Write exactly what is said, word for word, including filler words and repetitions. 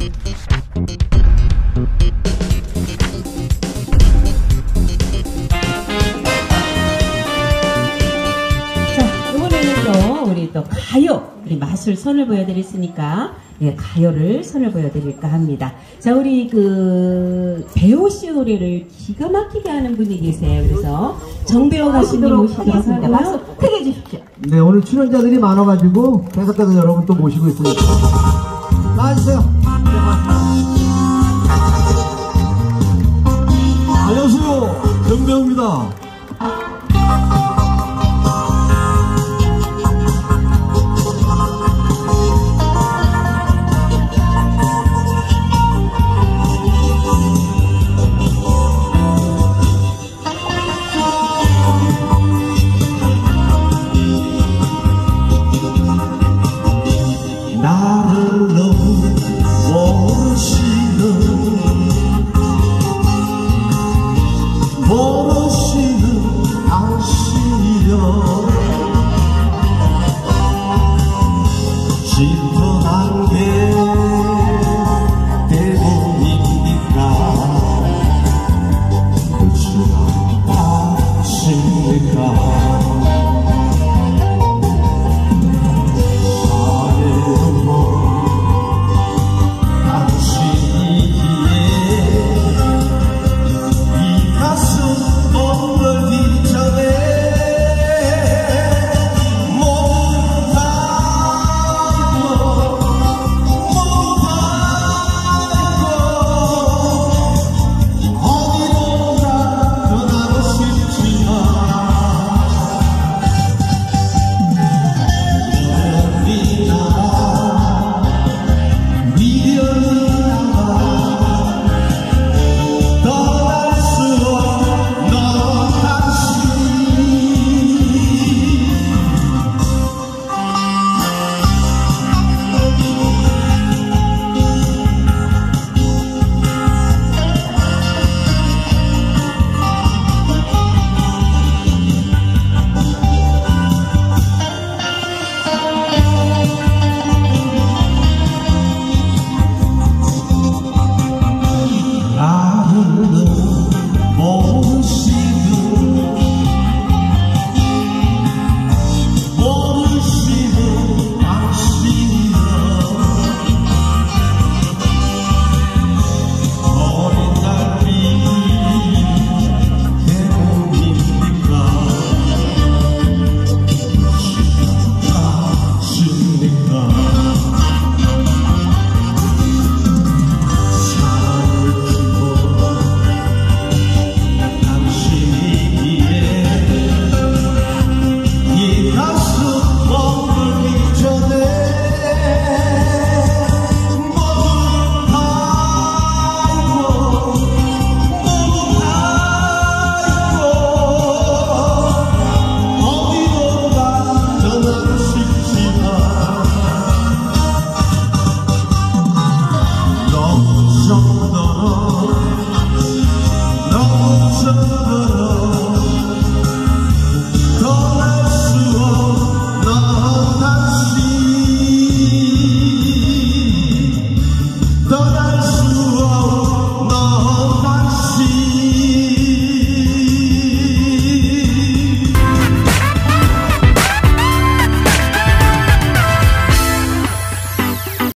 우리 또 가요, 우리 마술 선을 보여드렸으니까 예, 가요를 선을 보여드릴까 합니다. 자, 우리 그 배우 씨 노래를 기가 막히게 하는 분이 계세요. 그래서 정배우 가수님 모시도록 하겠습니다. 박수 크게 해주십시오. 네, 오늘 출연자들이 많아가지고 백악관에서 여러분 또 모시고 있으니까 나와주세요. 네, 안녕하세요, 정배우입니다. 나를 너무 모르시는 모르시는 아시려